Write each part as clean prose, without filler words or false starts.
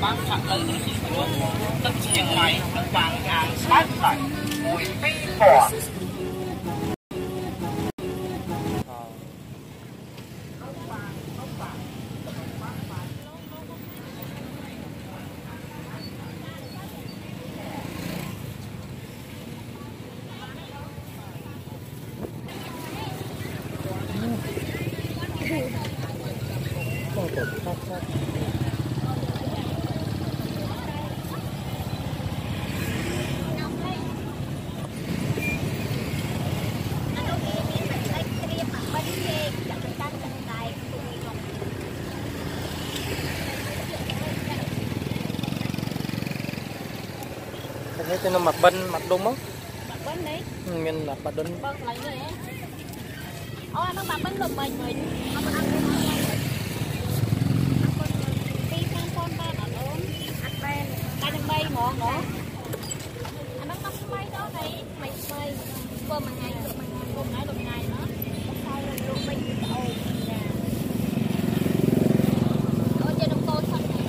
bán sẵn lời tất nhiên mày vàng hàng sát lại mùi phi phỏ cái nó mặt bên mặt đúng không? Mặt bên đấy. Mình là mặt bên. Vâng lấy này. Nó mặt bên lùm mình. Nó ăn đi sang con ta ở luôn. Ăn bên. Cái đằng bay ngon nữa. Anh nó bay đó này, mày cơm mà ngày cơm ngày lùm ngày nữa. Sau rồi lùm mình ồ. Ở trên đông tôi xong rồi.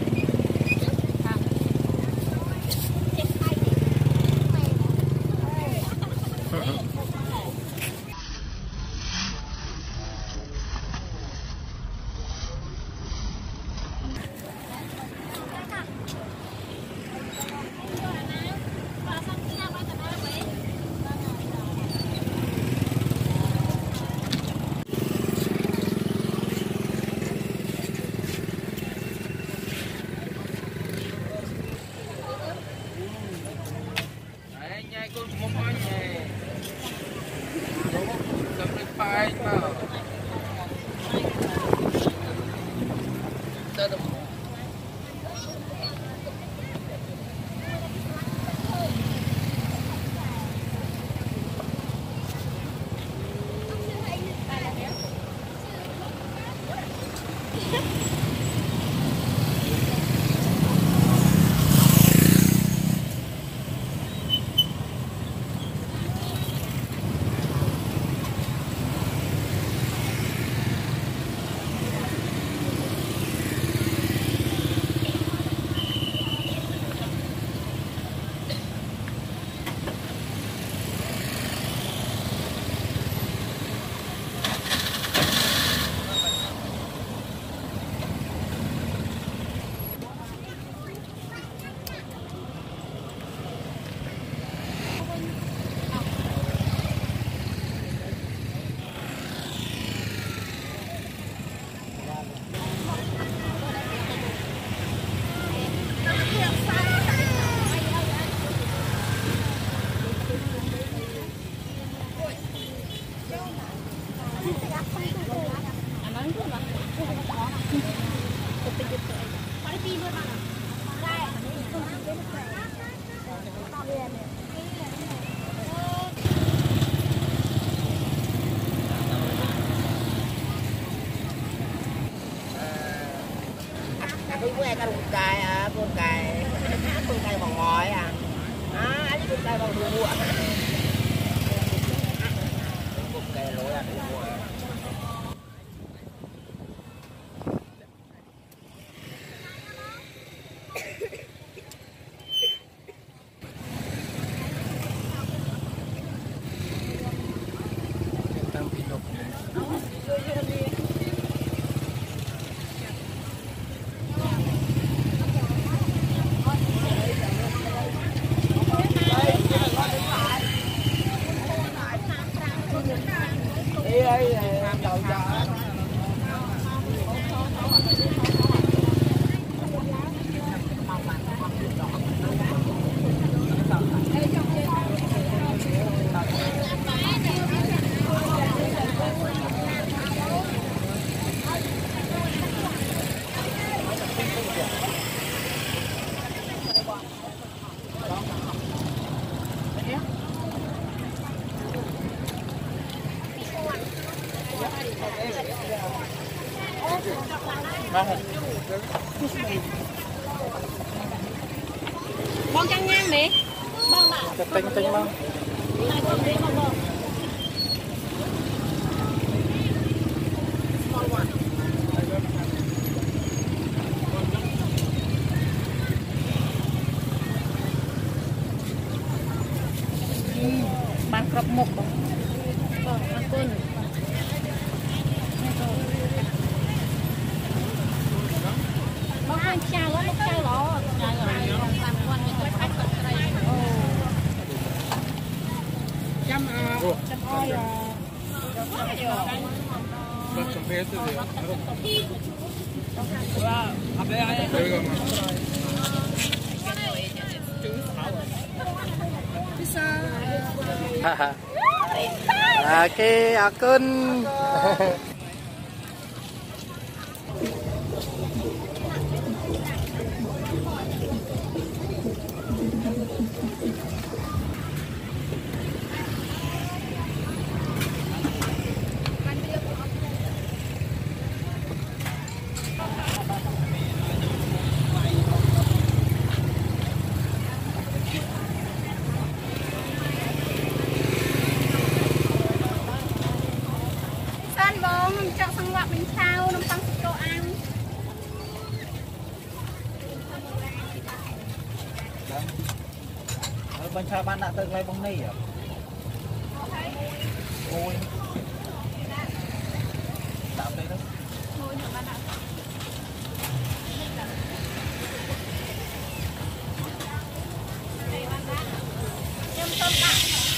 Con cay bằng ngòi à, con cay bằng đùa bụa, con cay lối à đùa bụa. Bong trăng ngang đi. Bong bạn. Tinh tinh bong. Này con đi bong bong. Oke, akun. Chọn sang loại bánh sao, nông tăng đồ ăn. Bánh sao bạn đã từng lấy bông này à? Ôi. Tạm đây đó. Ngồi nữa bạn ạ. Đây bạn ạ. Nhâm tôm bạn.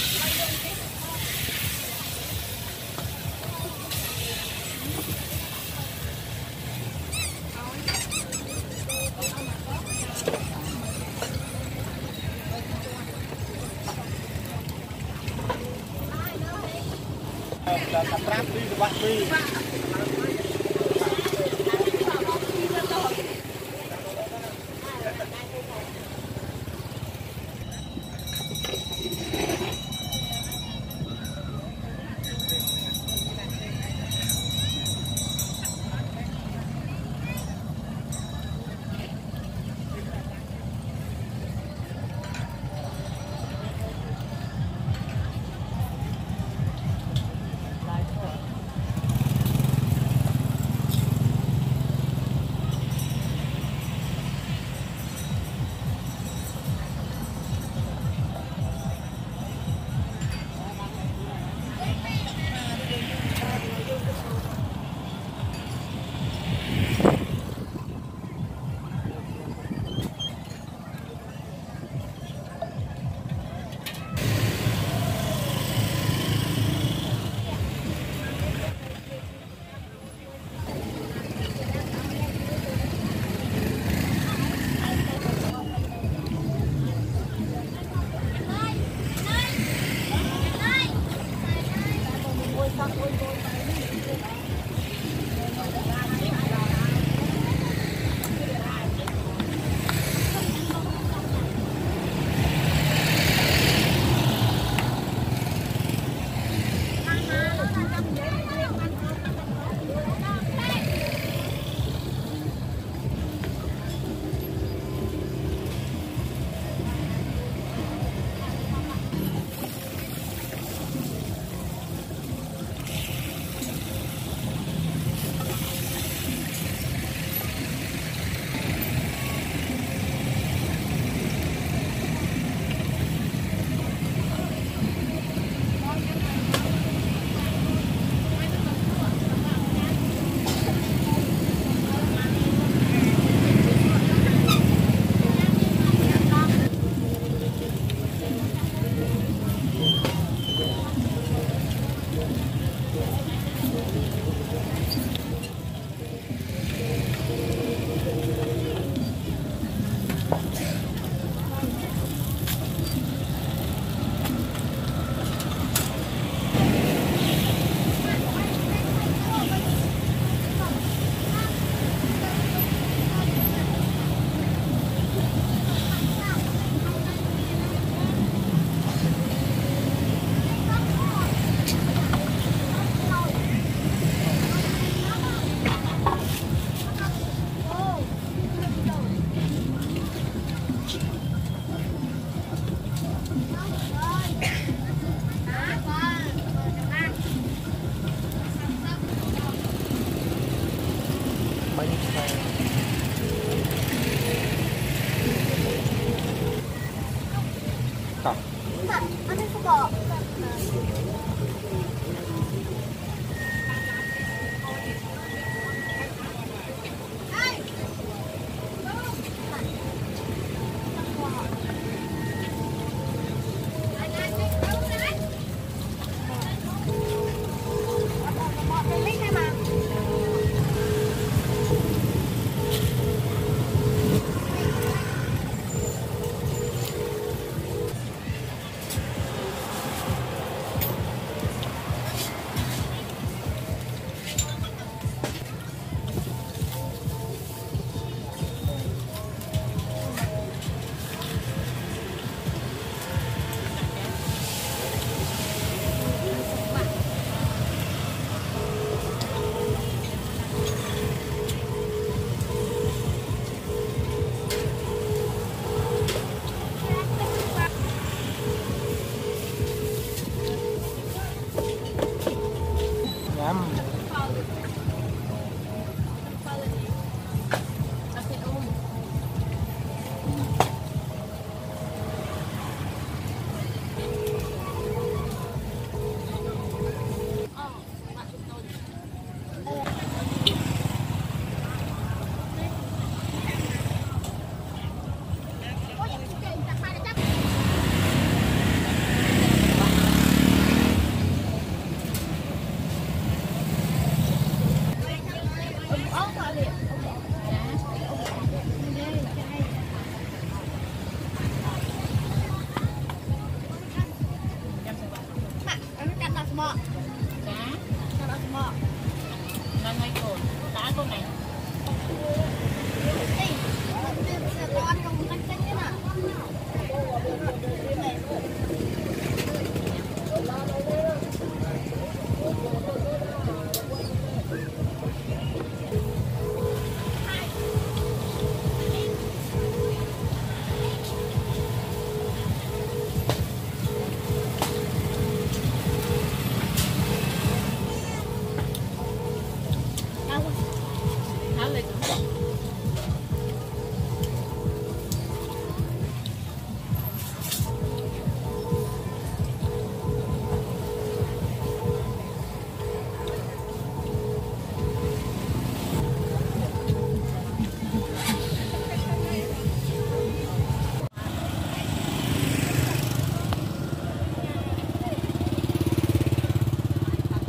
Tập rap đi, bắt đi. Ông mà liền. Cắt đặt mọ. Cá. Cắt đặt mọ. Là ngay cồn. Cá con này. Đi. Sẽ con không tách tách thế nào.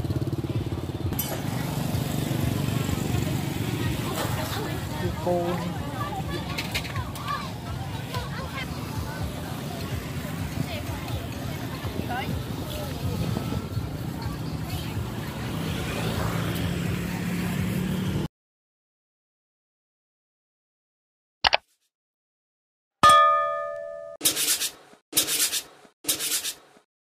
cô